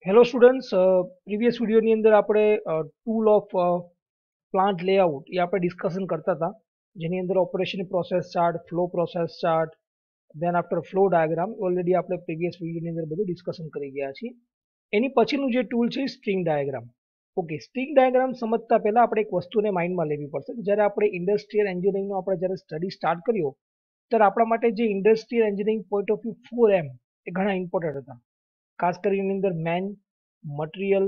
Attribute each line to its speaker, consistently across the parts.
Speaker 1: Hello students, previous વિડીયોની અંદર આપણે ટૂલ ઓફ પ્લાન્ટ લેઆઉટ એ આપણે ડિસ્કશન કરતા હતા, જેની અંદર operation process chart, flow process chart, then after flow diagram already આપણે પ્રીવિયસ વિડીયોની અંદર બધું ડિસ્કશન કરી ગયા છીએ. એની પછીનું જે ટૂલ છે string diagram. Okay, string diagram સમજતા પહેલા આપણે એક વસ્તુને માઇન્ડમાં લેવી પડશે. જ્યારે આપણે ઇન્ડસ્ટ્રીયલ એન્જિનિયરિંગનો આપણે જ્યારે સ્ટડી સ્ટાર્ટ કર્યો ત્યારે આપણા માટે જે industrial engineering point of view 4M એ ઘણા ઇમ્પોર્ટન્ટ હતા. ખાસ કરીને અંદર man, material,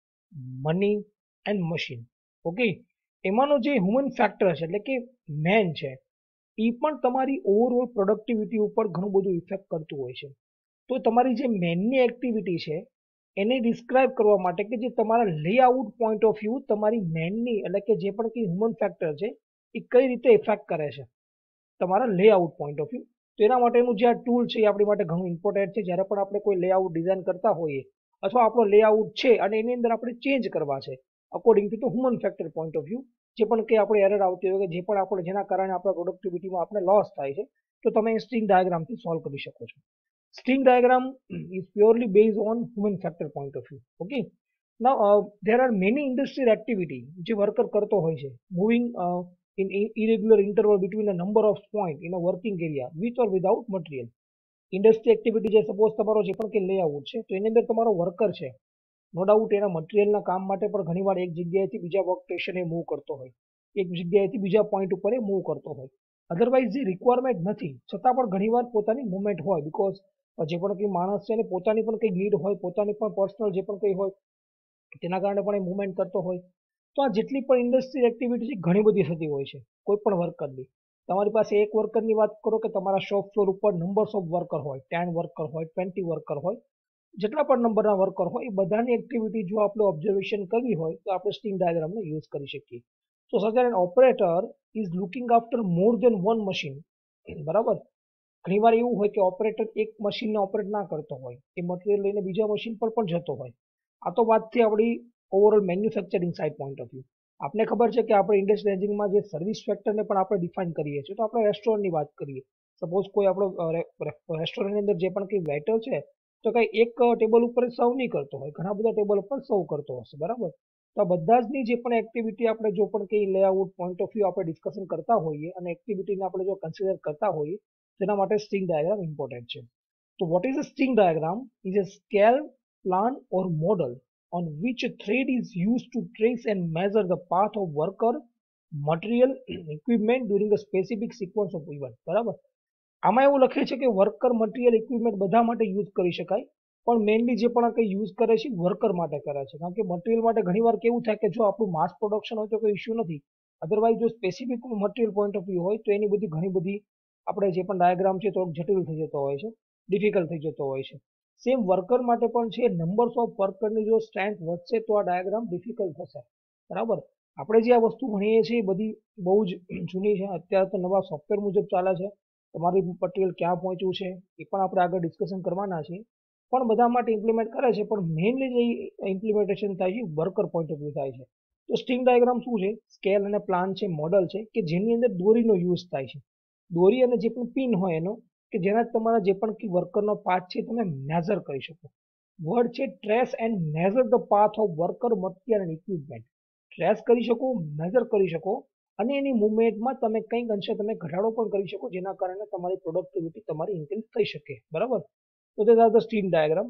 Speaker 1: money and machine. Okay, એમાંનો જે હ્યુમન ફેક્ટર છે એટલે કે મેન છે એ પણ તમારી ઓવરઓલ પ્રોડક્ટિવિટી ઉપર ઘણું બધું ઇફેક્ટ કરતું હોય છે. તો તમારી જે મેનની એક્ટિવિટી છે એને ડિસ્ક્રાઇબ કરવા માટે કે જે તમારા લેઆઉટ પોઈન્ટ ઓફ વ્યૂ તમારી મેનની એટલે કે જે પણ કંઈ હ્યુમન ફેક્ટર છે એ કઈ રીતે ઇફેક્ટ કરે છે તમારા લેઆઉટ પોઈન્ટ ઓફ વ્યૂ. તો એના માટેનું જે આ ટૂલ છે એ આપણી માટે ઘણું ઇમ્પોર્ટન્ટ છે. જ્યારે પણ આપણે કોઈ લેઆઉટ ડિઝાઇન કરતા હોઈએ અથવા આપણો લેઆઉટ છે અને એની અંદર આપણે ચેન્જ કરવા છે according to the human factor point of view, જે પણ કંઈ આપણે એરર આવતી હોય કે જે પણ આપણે જેના કારણે આપણા પ્રોડક્ટિવિટીમાં આપણે લોસ થાય છે તો તમે સ્ટ્રિંગ ડાયાગ્રામથી સોલ્વ કરી શકો છો. String diagram is purely based on human factor point of view. Okay, now there are many industrial activity જે વર્કર કરતો હોય છે, moving in irregular interval between a number of points in a working area with or without material. Industry activity જે suppose તમારો જે પણ કે layout છે તો એની અંદર તમારો વર્કર છે, નો ડાઉટ એના મટીરિયલના કામ માટે પણ ઘણીવાર એક જગ્યાએથી બીજા વર્ક સ્ટેશને મૂવ કરતો હોય, એક જગ્યાએથી બીજા પોઈન્ટ ઉપર એ મૂવ કરતો હોય. અધરવાઇઝ જે રિક્વાયરમેન્ટ નથી છતાં પણ ઘણીવાર પોતાની મુવમેન્ટ હોય, બીકોઝ જે પણ કંઈ માણસ છે એને પોતાની પણ કંઈ નીડ હોય, પોતાની પણ પર્સનલ જે પણ કંઈ હોય તેના કારણે પણ એ મુવમેન્ટ કરતો હોય. તો આ જેટલી પણ ઇન્ડસ્ટ્રીયલ એક્ટિવિટી છે ઘણી બધી થતી હોય છે કોઈ પણ વર્કરની. તમારી પાસે એક વર્કરની વાત કરો કે તમારા શોપ ફ્લોર ઉપર નંબર્સ ઓફ વર્કર હોય, 10 વર્કર હોય, 20 વર્કર હોય, જેટલા પણ નંબરના વર્કર હોય એ બધાની એક્ટિવિટી જો આપણે ઓબ્ઝર્વેશન કરવી હોય તો આપણે સ્ટ્રિંગ ડાયાગ્રામનો યુઝ કરી શકીએ. So such an operator is looking after more than one machine. બરાબર, ઘણીવાર એવું હોય કે ઓપરેટર એક મશીનને ઓપરેટ ના કરતો હોય, એ મટીરિયલ લઈને બીજા મશીન પર પણ જતો હોય. આ તો વાત થઈ આપણી overall manufacturing side point of view. આપને ખબર છે કે આપણે ઇન્ડસ્ટ્રીયલ એન્જિનિયરિંગમાં જે સર્વિસ ફેક્ટરને પણ આપણે ડિફાઇન કરીએ છીએ. તો આપણે રેસ્ટોરન્ટની વાત કરીએ, સપોઝ કોઈ આપણો રેસ્ટોરન્ટની અંદર જે પણ કંઈ વેટર છે તો કંઈ એક ટેબલ ઉપર સર્વ નહીં કરતો હોય, ઘણા બધા ટેબલ ઉપર સર્વ કરતો હશે. બરાબર, તો આ બધા જની જે પણ એક્ટિવિટી આપણે જો પણ કંઈ લેઆઉટ પોઈન્ટ ઓફ વ્યૂ આપણે ડિસ્કશન કરતા હોઈએ અને એક્ટિવિટીને આપણે જો કન્સિડર કરતા હોઈએ તેના માટે સ્ટ્રિંગ ડાયાગ્રામ ઇમ્પોર્ટન્ટ છે. તો what is a string diagram? Is a scale, plan or model on which a thread is used to trace and measure the path of worker, material, equipment during a specific sequence of event. બરાબર, આમાં એવું લખે છે કે worker, material, equipment બધા માટે use કરી શકાય, પણ મેઇનલી જે પણ કંઈ યુઝ કરે છે વર્કર માટે કરે છે. કારણ કે મટીરિયલ માટે ઘણીવાર કેવું થાય કે જો આપણું માસ પ્રોડક્શન હોય તો કોઈ ઇશ્યુ નથી, અધરવાઇઝ જો specific material point of view હોય તો એની બધી ઘણી બધી આપણે જે પણ ડાયાગ્રામ છે થોડોક જટિલ થઈ જતો હોય છે, ડિફિકલ્ટ થઈ જતો હોય છે. સેમ વર્કર માટે પણ છે, નંબર્સ ઓફ વર્કરની જો સ્ટ્રેન્થ વધશે તો આ ડાયાગ્રામ ડિફિકલ્ટ થશે. બરાબર, આપણે જે આ વસ્તુ ભણીએ છીએ એ બધી બહુ જ જૂની છે, અત્યારે તો નવા સોફ્ટવેર મુજબ ચાલે છે. તમારી મટીરિયલ ક્યાં પહોંચ્યું છે એ પણ આપણે આગળ ડિસ્કશન કરવાના છીએ, પણ બધા માટે ઇમ્પ્લિમેન્ટ કરે છે, પણ મેઇનલી જે ઇમ્પ્લિમેન્ટેશન થાય છે વર્કર પોઈન્ટ ઓફ વ્યૂ થાય છે. તો સ્ટ્રિંગ ડાયાગ્રામ શું છે? સ્કેલ અને પ્લાન છે, મોડલ છે કે જેની અંદર દોરીનો યુઝ થાય છે. દોરી અને જે પણ પિન હોય એનો કે જેના તમારા જે પણ વર્કરનો પાથ છે તમે મેઝર કરી શકો. વર્ડ છે trace and measure the path of worker, material and equipment. Trace કરી શકો, મેઝર કરી શકો અને એની મુવમેન્ટમાં તમે કંઈક અંશે તમે ઘટાડો પણ કરી શકો, જેના કારણે તમારી પ્રોડક્ટિવિટી તમારી ઇન્ક્રીઝ થઈ શકે. બરાબર, તો that are the string diagram.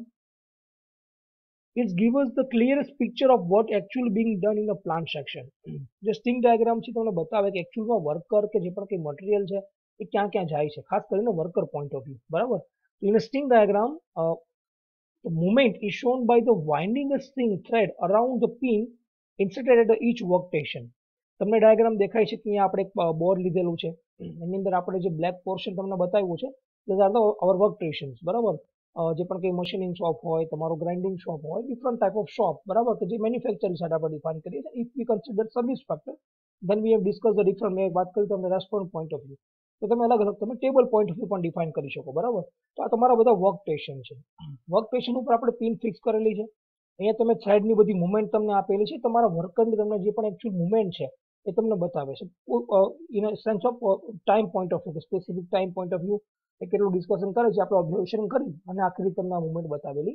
Speaker 1: It gives us the clearest picture of what actually being done in a plant section. જે સ્ટ્રિંગ ડાયાગ્રામ છે તમને બતાવે કે એકચ્યુઅલમાં વર્કર કે જે પણ કંઈ મટીરિયલ છે એ ક્યાં ક્યાં જાય છે, ખાસ કરીને વર્કર પોઈન્ટ ઓફ વ્યૂ. બરાબર, તો in string diagram the movement is shown by the winding a string thread around the pin inserted at each workstation. તમને ડાયાગ્રામ દેખાય છે કે અહીંયા આપણે એક બોર્ડ લીધેલું છે, એની અંદર આપણે જે બ્લેક પોર્શન તમને બતાવ્યું છે that are the our work stations. બરાબર, જે પણ કંઈ મશીનિંગ શોપ હોય, તમારો ગ્રાઇન્ડિંગ શોપ હોય, ડિફરન્ટ ટાઈપ ઓફ શોપ. બરાબર, કે જે મેન્યુફેક્ચરિંગ સાઇડ આપણે ડિફાઇન કરીએ છીએ. If we consider service factor then we have discuss the different. મેં વાત કરી તમને રેસ્ટોરન્ટ પોઈન્ટ ઓફ વ્યૂ, તો તમે અલગ અલગ તમે ટેબલ પોઈન્ટ ઓફ વ્યૂ પણ ડિફાઇન કરી શકો. બરાબર, તો આ તમારા બધા વર્ક સ્ટેશન છે. વર્ક સ્ટેશન ઉપર આપણે પિન ફિક્સ કરેલી છે. અહીંયા તમે થ્રેડની બધી મુવમેન્ટ તમને આપેલી છે, તમારા વર્કરની તમને જે પણ એકચ્યુઅલ મુવમેન્ટ છે એ તમને બતાવે છે in sense of time point of view, specific time point of view એ કેટલું ડિસ્કશન કરે છે આપણે ઓબ્ઝર્વેશન કરી અને આખરી તમને આ મુવમેન્ટ બતાવેલી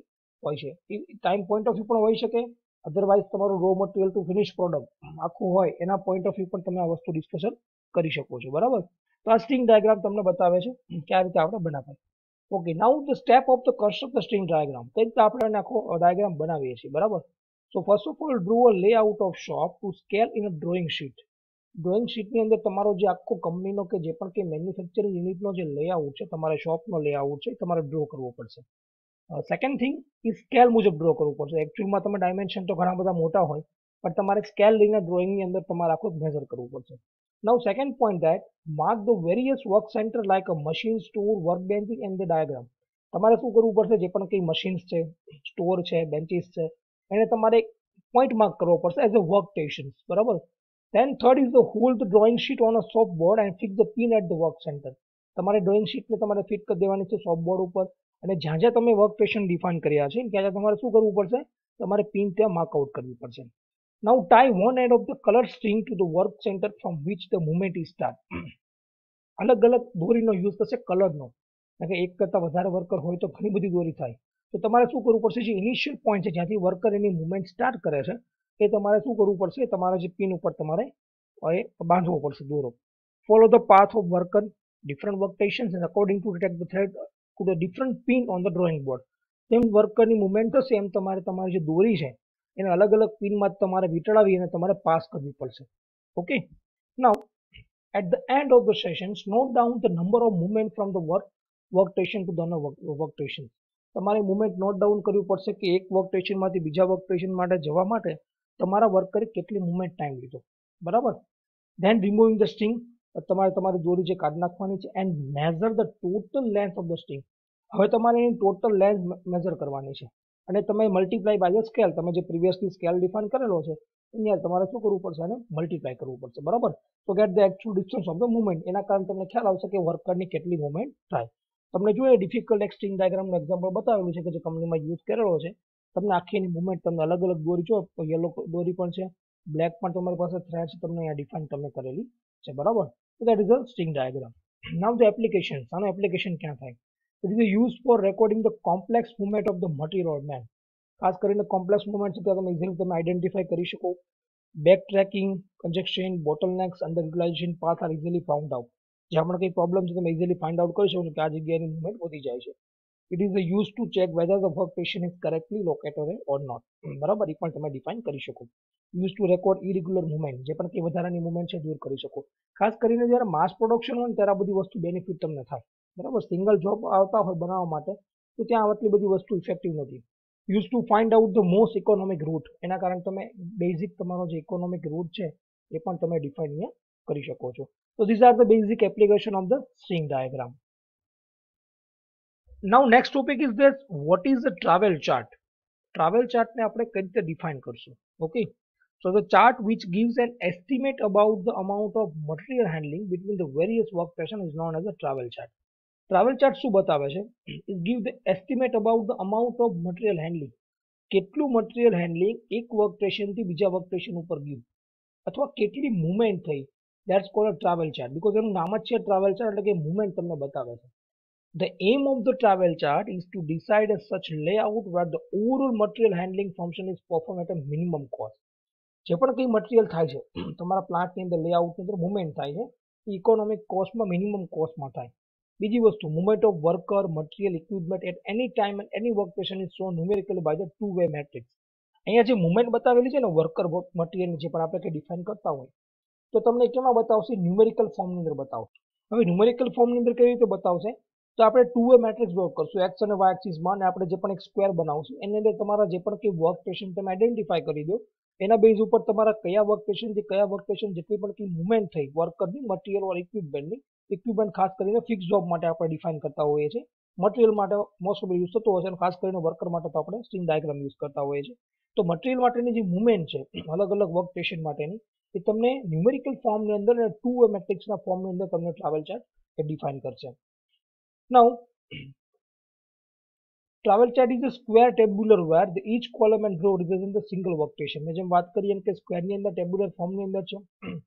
Speaker 1: હોય છે. એ ટાઈમ પોઈન્ટ ઓફ વ્યૂ પણ હોઈ શકે, અધરવાઇઝ તમારું raw material to finish product આખું હોય એના પોઈન્ટ ઓફ વ્યૂ પણ તમે આ વસ્તુ ડિસ્કશન કરી શકો છો. બરાબર, તો આ સ્ટ્રિંગ ડાયાગ્રામ તમને બતાવે છે કે આ રીતે આપણે બનાવાય. Okay, now the step of the construct the string diagram. કઈ રીતે આપણે આખો ડાયાગ્રામ બનાવીએ છીએ. બરાબર, so first of all draw a layout of shop to scale in a drawing sheet. Drawing શીટની અંદર તમારો જે આખો કંપનીનો કે જે પણ કે મેન્યુફેક્ચરિંગ યુનિટનો જે લેઆઉટ છે, તમારે શોપનો લેઆઉટ છે, તમારે ડ્રો કરવો પડશે. સેકન્ડ થિંગ એ સ્કેલ મુજબ ડ્રો કરવું પડશે. એકચ્યુઅલમાં તમે ડાયમેન્શન તો ઘણા બધા મોટા હોય, પણ તમારે સ્કેલ લઈને ડ્રોઈંગની અંદર તમારે આખું મેજર કરવું પડશે. Now second point that mark the various work center like a machine, store, work benches and the diagram. તમારે શું કરવું પડશે, જે પણ કંઈ મશીન્સ છે, સ્ટોર છે, બેન્ચીસ છે, એને તમારે પોઈન્ટ માર્ક કરવો પડશે એઝ અ વર્ક સ્ટેશન્સ. બરાબર. Then third is the hold the drawing sheet on a soft board and fix the pin at the work center. તમારે ડ્રોઈંગ શીટને તમારે ફિટ કરી દેવાની છે સોફ્ટ બોર્ડ ઉપર, અને જ્યાં જ્યાં તમે વર્ક સ્ટેશન ડિફાઇન કર્યા છે ત્યાં તમારે શું કરવું પડશે, તમારે પિન ત્યાં માર્ક આઉટ કરવી પડશે. Now tie one end of the colour string to the work center from which the movement is start. અલગ અલગ દોરીનો યુઝ થશે કલરનો, કારણ કે એક કરતાં વધારે વર્કર હોય તો ઘણી બધી દોરી થાય. તો તમારે શું કરવું પડશે, જે ઇનિશિયલ પોઈન્ટ છે જ્યાંથી વર્કર એની મુવમેન્ટ સ્ટાર્ટ કરે છે એ તમારે શું કરવું પડશે, તમારા જે પિન ઉપર તમારે બાંધવો પડશે દોરો. Follow the path of worker different work stations and according to detect the thread to the different pin on the drawing board. જેમ વર્કરની મુવમેન્ટ થશે એમ તમારે તમારી જે દોરી છે એને અલગ અલગ પિનમાં તમારે વીંટળાવી અને તમારે પાસ કરવી પડશે. Okay, now at the end of the sessions note down the number of movement from the work station to the work station. તમારે મુવમેન્ટ નોટ ડાઉન કરવી પડશે કે એક વર્ક સ્ટેશનમાંથી બીજા વર્ક સ્ટેશન માટે જવા માટે તમારા વર્કરે કેટલી મુવમેન્ટ ટાઈમ લીધો. બરાબર. ધેન રિમૂવિંગ ધ સ્ટ્રિંગ, તમારે તમારી દોરી જે કાઢી નાખવાની છે, and measure the total length of the string. હવે તમારે એની ટોટલ લેન્થ મેઝર કરવાની છે અને તમે મલ્ટીપ્લાય બાય ધ સ્કેલ, તમે જે પ્રીવિયસલી સ્કેલ ડિફાઇન કરેલો છે એની તમારે શું કરવું પડશે, અને મલ્ટીપ્લાય કરવું પડશે. બરાબર. તો get the actual distance of the movement. એના કારણે તમને ખ્યાલ આવશે કે વર્કરની કેટલી મુવમેન્ટ થાય. તમને જોઈએ ડિફિકલ્ટ એક સ્ટ્રિંગ ડાયાગ્રામનું એક્ઝામ્પલ બતાવેલું છે કે જે કંપનીમાં યુઝ કરેલો છે. તમને આખી એની મુવમેન્ટ તમને અલગ અલગ દોરી જો યલો દોરી પણ છે, બ્લેક પણ તમારી પાસે થ્રેડ છે, તમને અહીંયા ડિફાઇન તમને કરેલી છે. બરાબર. તો that is a string diagram. Now the application. આનો એપ્લિકેશન ક્યાં થાય? It is use for recording the complex movement of the material or man. ખાસ કરીને કોમ્પ્લેક્સ મુવમેન્ટ છે ત્યાં તમે ઇઝીલી તમે આઈડેન્ટિફાઈ કરી શકો. Back tracking, congestion, bottlenecks, underutilization path are easily found out. જ્યાં પણ કંઈ પ્રોબ્લેમ છે તમે ઇઝીલી ફાઇન્ડ આઉટ કરી શકો કે આ જગ્યાની મુવમેન્ટ વધી જાય છે. It is use to check whether the work station is correctly located or not. બરાબર, એ પણ તમે ડિફાઇન કરી શકો. Use to record irregular movement, જે પણ કંઈ વધારાની મુવમેન્ટ છે દૂર કરી શકો. ખાસ કરીને જ્યારે માસ પ્રોડક્શન હોય ને ત્યારે આ બધી વસ્તુ બેનિફિટ તમને થાય. બરાબર. સિંગલ જોબ આવતા હોય બનાવવા માટે તો ત્યાં આટલી બધી વસ્તુ ઇફેક્ટિવ નથી. Use to find out the most economic route. એના કારણે તમે બેઝિક તમારો જે ઇકોનોમિક રૂટ છે એ પણ તમે ડિફાઇન અહીંયા કરી શકો છો. તો these are the basic application of the string diagram. Now next topic is that what is the travel chart. Travel ચાર્ટને આપણે કઈ રીતે ડિફાઇન કરશું. Okay, so the chart which gives an estimate about the amount of material handling between the various work station is known as a travel chart. Travel chart શું બતાવે છે? It give the estimate about the amount of material handling. કેટલું material handling એક work સ્ટેશનથી બીજા work station ઉપર ગયું અથવા કેટલી મુવમેન્ટ થઈ. That's called a travel chart, because એનું નામ જ છે ટ્રાવેલ ચાર્ટ, એટલે કે મુવમેન્ટ તમને બતાવે છે. The aim of the travel chart is to decide a such layout where the overall material handling function is performed at a minimum cost. જે પણ કંઈ મટીરિયલ થાય છે તમારા પ્લાન્ટની અંદર લેઆઉટની અંદર મુવમેન્ટ થાય છે એ ઇકોનોમિક કોસ્ટમાં મિનિમમ કોસ્ટમાં થાય. બીજી વસ્તુ, movement of worker, material, equipment at any time and any work station is shown numerically by the two way matrix. અહીંયા જે મુવમેન્ટ બતાવેલી છે ને વર્કર મટીરિયલ જે પણ આપણે કંઈ ડિફાઇન કરતા હોય તો તમને કેમાં બતાવશે? ન્યુમેરિકલ ફોર્મની અંદર બતાવશે. હવે ન્યુમેરિકલ ફોર્મની અંદર કેવી રીતે બતાવશે? તો આપણે ટુ વે મેટ્રિક્સ ડ્રો કરશું એક્સ અને વાય એક્સિસમાં, અને આપણે જે પણ એક સ્ક્વેર બનાવશું એની અંદર તમારા જે પણ કંઈ વર્ક સ્ટેશન તમે આઈડેન્ટિફાઈ કરી દો. એના બેઝ ઉપર તમારા કયા વર્ક સ્ટેશનથી કયા વર્ક સ્ટેશન જેટલી પણ કંઈ મુવમેન્ટ થઈ વર્કરની, મટીરિયલ ઓર ઇક્વિપમેન્ટની. ઇક્વિપમેન્ટ ખાસ કરીને ફિક્સ જોબ માટે આપણે ડિફાઇન કરતા હોઈએ છીએ. મટીરિયલ માટે મોસ્ટ ઓફ યુઝ થતો હોય છે, અને ખાસ કરીને વર્કર માટે તો આપણે સ્ટ્રિંગ ડાયાગ્રામ યુઝ કરતા હોઈએ છીએ. તો મટીરિયલ માટેની જે મુવમેન્ટ છે અલગ અલગ વર્ક સ્ટેશન માટેની એ તમને ન્યુમેરિકલ ફોર્મની અંદર અને ટુ વે મેટ્રિક્સના ફોર્મની અંદર તમને ટ્રાવેલ ચાર્ટ એ ડિફાઇન કરશે. Now travel chart is a square tabular where the each column and row represent the single work station. મેં જેમ વાત કરી એમ કે સ્ક્વેરની અંદર ટેબ્યુલર ફોર્મની અંદર છે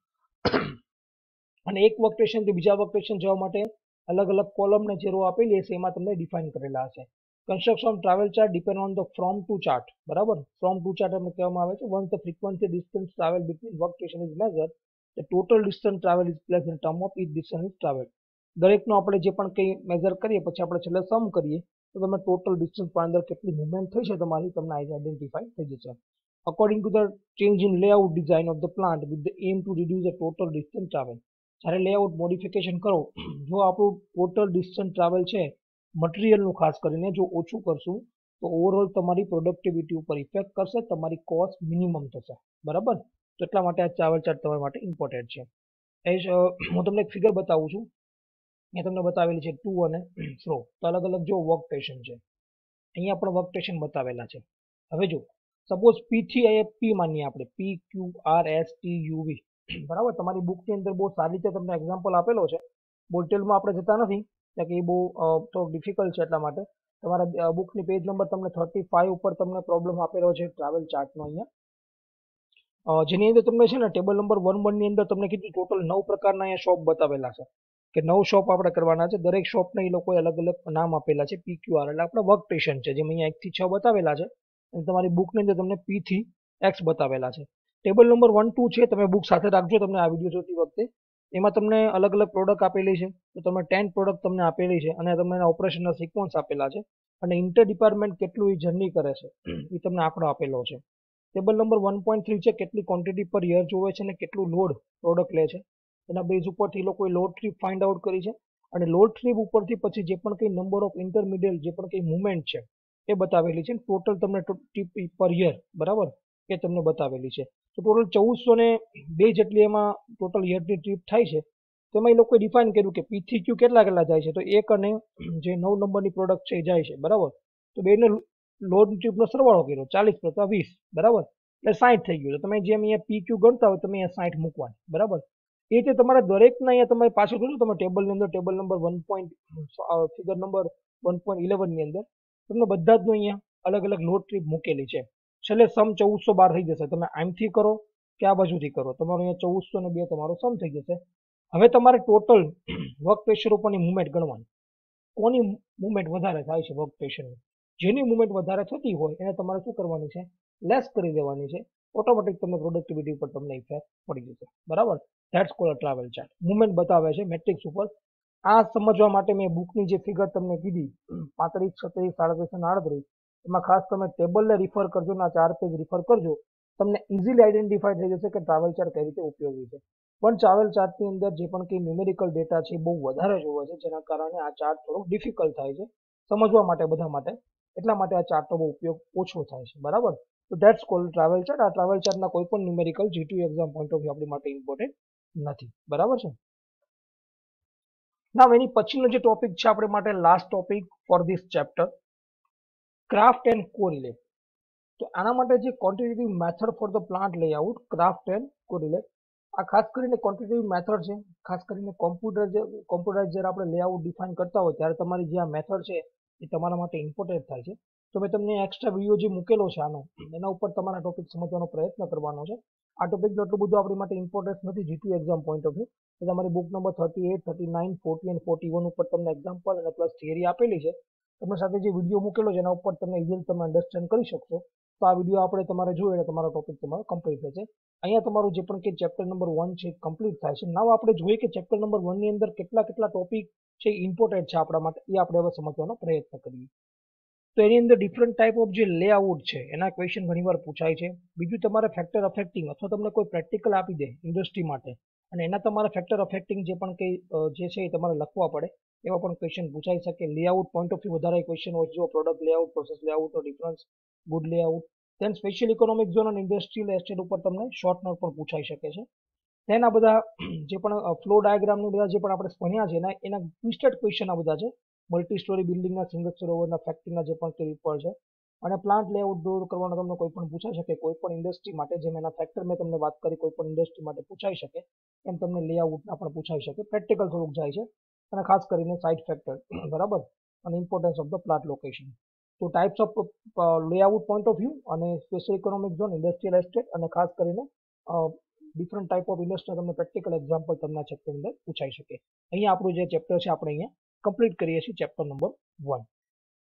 Speaker 1: અને એક વર્ક સ્ટેશનથી બીજા વર્ક સ્ટેશન જવા માટે અલગ અલગ કોલમ ને જે રો આપેલી હશે એમાં તમને ડિફાઇન કરેલા હશે. Construction of travel chart depend on the from to chart, બરાબર. ફ્રોમ ટુ ચાર્ટ એમ કહેવામાં આવે છે once the frequency distance travel between work station is measure the total distance travel is place in term of each distance is travel. દરેકનો આપણે જે પણ કંઈ મેઝર કરીએ પછી આપણે છેલ્લે સમ કરીએ તો તમે ટોટલ ડિસ્ટન્સ પર અંદર કેટલી મુવમેન્ટ થઈ છે તમારી તમને આઈડેન્ટિફાઈ થઈ જશે. According to the change in layout design of the plant with the aim to reduce the total distance travel. જ્યારે લેઆઉટ મોડિફિકેશન કરો, જો આપણું ટોટલ ડિસ્ટન્સ ટ્રાવેલ છે મટીરિયલનું ખાસ કરીને જો ઓછું કરશું તો ઓવરઓલ તમારી પ્રોડક્ટિવિટી ઉપર ઇફેક્ટ કરશે, તમારી કોસ્ટ મિનિમમ થશે, બરાબર. તો એટલા માટે આ ટ્રાવેલ ચાર્ટ તમારા માટે ઇમ્પોર્ટન્ટ છે. હું તમને એક ફિગર બતાવું છું, એ તમને બતાવેલી છે ટુ અને ફ્રો. તો અલગ અલગ જો વર્ક સ્ટેશન છે, અહીંયા પણ વર્ક સ્ટેશન બતાવેલા છે. હવે જો સપોઝ પી થી અહીંયા પી માનીએ આપણે, P Q R S T U V, બરાબર. તમારી બુકની અંદર બહુ સારી રીતે તમને એક્ઝામ્પલ આપેલો છે, બહુ ડિટેલમાં આપણે જતા નથી કારણ કે એ બહુ થોડું ડિફિકલ્ટ છે. એટલા માટે તમારા બુકની પેજ નંબર તમને 35 ઉપર તમને પ્રોબ્લેમ આપેલો છે ટ્રાવેલ ચાર્ટનો અહીંયા, જેની અંદર તમને છે ને ટેબલ નંબર 11 ની અંદર તમને કીધું ટોટલ 9 પ્રકારના અહીંયા શોપ બતાવેલા છે કે 9 શોપ આપણે કરવાના છે. દરેક શોપને એ લોકોએ અલગ અલગ નામ આપેલા છે. પી ક્યુ આર એટલે આપણે વર્ક સ્ટેશન છે, જેમ અહીંયા 1 થી 6 બતાવેલા છે અને તમારી બુકની અંદર તમને પી થી એક્સ બતાવેલા છે. ટેબલ નંબર 1 2 છે, તમે બુક સાથે રાખજો તમને આ વિડીયો જોતી વખતે. એમાં તમને અલગ અલગ પ્રોડક્ટ આપેલી છે, તો તમે 10 પ્રોડક્ટ તમને આપેલી છે અને તમને એના ઓપરેશનના સિક્વન્સ આપેલા છે અને ઇન્ટર ડિપાર્ટમેન્ટ કેટલું એ જર્ની કરે છે એ તમને આંકડો આપેલો છે. ટેબલ નંબર 1.3 છે, કેટલી ક્વોન્ટિટી પર યર જોવે છે અને કેટલું લોડ પ્રોડક્ટ લે છે. એના બેઝ ઉપરથી લોકોએ લોડ ટ્રીપ ફાઇન્ડ આઉટ કરી છે અને લોડ ટ્રીપ ઉપરથી પછી જે પણ કંઈ નંબર ઓફ ઇન્ટરમીડિયેટ જે પણ કંઈ મુવમેન્ટ છે એ બતાવેલી છે. ટોટલ તમને ટ્રીપ પર યર, બરાબર, એ તમને બતાવેલી છે. તો ટોટલ 1402 જેટલી એમાં ટોટલ યરની ટ્રીપ થાય છે. તેમાં એ લોકોએ ડિફાઇન કર્યું કે પી થી ક્યુ કેટલા જાય છે, તો એક અને જે 9 નંબરની પ્રોડક્ટ છે એ જાય છે, બરાબર. તો બેનો લોડ ટ્રીપનો સરવાળો કર્યો 40 + 20, બરાબર, એટલે 60 થઈ ગયું. તો તમે જેમ અહીંયા પી ક્યુ ગણતા હોય તમે અહીંયા 60 મૂકવાની, બરાબર. એ રીતે તમારે દરેકના અહીંયા તમે પાછું જોજો તમે ટેબલની અંદર ટેબલ નંબર 1. ફિગર નંબર 1.11 ની અંદર તમને બધા જ અહીંયા અલગ અલગ લોડ ટ્રીપ મૂકેલી છે. છેલ્લે સમ 1412 થઈ જશે. તમે આમથી કરો કે આ બાજુથી કરો, તમારો અહીંયા 1402 તમારો સમ થઈ જશે. હવે તમારે ટોટલ વર્ક પ્રેશર ઉપરની મુવમેન્ટ ગણવાની. કોની મુવમેન્ટ વધારે થાય છે વર્ક પ્રેશરની, જેની મુવમેન્ટ વધારે થતી હોય એને તમારે શું કરવાની છે, લેસ કરી દેવાની છે. ઓટોમેટિક તમને પ્રોડક્ટિવિટી ઉપર તમને ઇફેક્ટ પડી જશે, બરાબર. That's called a travel chart. Movement બતાવે છે મેટ્રિક્સ ઉપર. આ સમજવા માટે મેં બુકની જે ફિગર તમને કીધી 35, 36, 37 અને 38, એમાં ખાસ તમે ટેબલને રિફર કરજો અને આ 4 પેજ રિફર કરજો. તમને ઇઝીલી આઈડેન્ટિફાઈ થઈ જશે કે ટ્રાવેલ ચાર્ટ કઈ રીતે ઉપયોગી છે. પણ ટ્રાવેલ ચાર્ટની અંદર જે પણ કંઈ ન્યુમેરિકલ ડેટા છે એ બહુ વધારે જોવે છે, જેના કારણે આ ચાર્ટ થોડો ડિફિકલ્ટ થાય છે સમજવા માટે બધા માટે. એટલા માટે આ ચાર્ટનો બહુ ઉપયોગ ઓછો થાય છે, બરાબર. તો ધેટ્સ કોલ્ડ ટ્રાવેલ ચાર્ટ. આ ટ્રાવેલ ચાર્ટના કોઈ પણ numerical G2 exam point of view આપણી માટે ઇમ્પોર્ટન્ટ નથી, બરાબર છે. ના એની પછીનો જે ટોપિક છે આપણે માટે last topic for this chapter, craft and correlate. તો આના માટે જે quantitative method for the plant layout, craft and correlate, આ ખાસ કરીને ક્વોન્ટિટેટિવ મેથડ છે. ખાસ કરીને કોમ્પ્યુટરાઇઝ જ્યારે આપણે લેઆઉટ ડિફાઇન કરતા હોય ત્યારે તમારી જે આ મેથડ છે એ તમારા માટે ઇમ્પોર્ટન્ટ થાય છે. તો મેં તમને એક્સ્ટ્રા વિડીયો જે મૂકેલો છે આનો, એના ઉપર તમારા ટોપિક સમજવાનો પ્રયત્ન કરવાનો છે. આ ટોપિકનો એટલું બધું આપણી માટે ઇમ્પોર્ટન્સ નથી G2 exam point of view. તો તમારી બુક નંબર 38, 39, 40 અને 41 ઉપર તમને એક્ઝામ્પલ અને પ્લસ થિયરી આપેલી છે. તમે સાથે જે વિડીયો મૂકેલો છે એના ઉપર તમે ઇઝીલી તમે અન્ડરસ્ટેન્ડ કરી શકશો. તો આ વિડીયો આપણે તમારે જોઈએ એટલે તમારો ટોપિક તમારો કમ્પ્લીટ થશે. અહીંયા તમારું જે પણ કે ચેપ્ટર નંબર 1 છે કમ્પ્લીટ થાય છે. નાવ આપણે જોઈએ કે ચેપ્ટર નંબર 1 ની અંદર કેટલા ટોપિક છે ઇમ્પોર્ટન્ટ છે આપણા માટે, એ આપણે હવે સમજવાનો પ્રયત્ન કરીએ. તો એની અંદર ડિફરન્ટ ટાઈપ ઓફ જે લેઆઉટ છે એના ક્વેશ્ચન ઘણીવાર પૂછાય છે. બીજું તમારે ફેક્ટર અફેક્ટિંગ અથવા તમને કોઈ પ્રેક્ટિકલ આપી દે ઇન્ડસ્ટ્રી માટે અને એના તમારે ફેક્ટર અફેક્ટિંગ જે પણ કંઈ જે છે એ તમારે લખવા પડે, એવા પણ ક્વેશ્ચન પૂછાઈ શકે. લેઆઉટ પોઈન્ટ ઓફ વ્યૂ વધારે ક્વેશ્ચન હોય, જો પ્રોડક્ટ લેઆઉટ, પ્રોસેસ લેઆઉટનો difference, good layout. Then special economic zone અને ઇન્ડસ્ટ્રીયલ એસ્ટેટ ઉપર તમને શોર્ટ નોટ પણ પૂછાઈ શકે છે. દેન આ બધા જે પણ ફ્લો ડાયાગ્રામની બધા જે પણ આપણે ભણ્યા છે એના ટ્વિસ્ટેડ ક્વેશ્ચન આ બધા છે. મલ્ટી સ્ટોરી બિલ્ડિંગના, સિંગલ સરોવરના, ફેક્ટરીના જે પણ કંઈ ઉપર છે અને પ્લાન્ટ લેઆઉટ ડ્રો કરવાનો તમને કોઈ પણ પૂછાઈ શકે. કોઈ પણ ઇન્ડસ્ટ્રી માટે, જેમ એના ફેક્ટર મેં તમને વાત કરી, કોઈ પણ ઇન્ડસ્ટ્રી માટે પૂછાઈ શકે એમ તમને લેઆઉટના પણ પૂછાઈ શકે. પ્રેક્ટિકલ થોડુંક જાય છે અને ખાસ કરીને સાઇટ ફેક્ટર, બરાબર, અને importance of the plant location. તો types of layout point of view અને special economic zone, industrial estate અને ખાસ કરીને ડિફરન્ટ ટાઈપ ઓફ ઇન્ડસ્ટ્રી તમને પ્રેક્ટિકલ એક્ઝામ્પલ તમને ચેપ્ટર અંદર પૂછાઈ શકે. અહીંયા આપણું જે ચેપ્ટર છે આપણે અહીંયા કમ્પ્લીટ કરીએ છીએ, ચેપ્ટર નંબર 1.